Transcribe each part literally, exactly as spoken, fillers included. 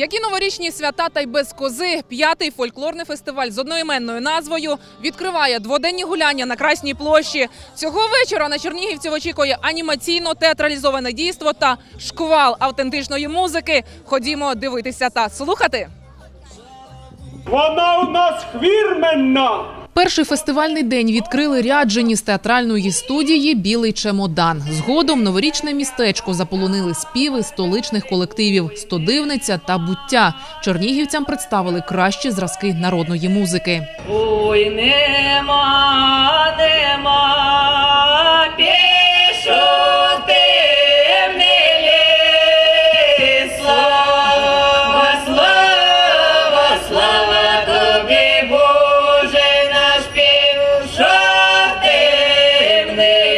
Які новорічні свята та й без кози, п'ятий фольклорний фестиваль з одноіменною назвою відкриває дводенні гуляння на Красній площі. Цього вечора на чернігівців очікує анімаційно-театралізоване дійство та шквал автентичної музики. Ходімо дивитися та слухати. Вона у нас хвірменна! Перший фестивальний день відкрили ряджені з театральної студії «Білий чемодан». Згодом новорічне містечко заполонили співи столичних колективів «Стодивниця» та «Буття». Чернігівцям представили кращі зразки народної музики. Ой, нема, нема, пішу темний ліс, слава, слава, слава тобі, Боже наш, пішов темний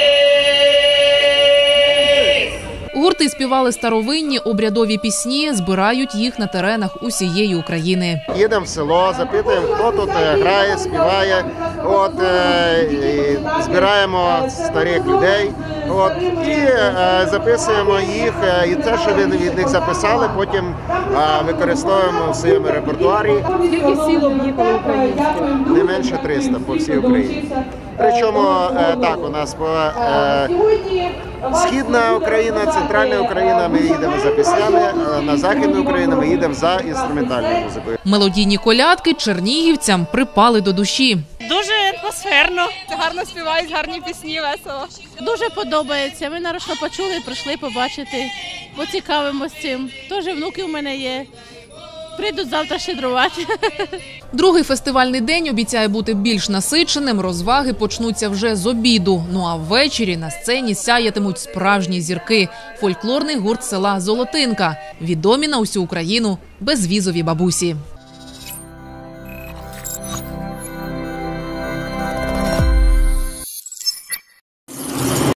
ліс. Гурти співали старовинні обрядові пісні, збирають їх на теренах усієї України. Їдемо в село, запитуємо, хто тут грає, співає, от, і збираємо старих людей, от, і е, записуємо їх, і те, що ви від них записали, потім е, використовуємо в своєму репертуарі. Скільки сіл об'їхали українською? Не менше триста по всій Україні. Причому е, так, у нас по е, Східна Україна, Центральна Україна, ми їдемо за піснями, на Західну Україну ми їдемо за інструментальною музикою. Мелодійні колядки чернігівцям припали до душі. Дуже атмосферно. Гарно співають, гарні пісні, весело. Дуже подобається. Ми нарешті почули, прийшли побачити, поцікавимося цим. Теж внуки у мене є. Прийдуть завтра щедрувати. Другий фестивальний день обіцяє бути більш насиченим, розваги почнуться вже з обіду. Ну а ввечері на сцені сяятимуть справжні зірки. Фольклорний гурт села «Золотинка». Відомі на усю Україну безвізові бабусі.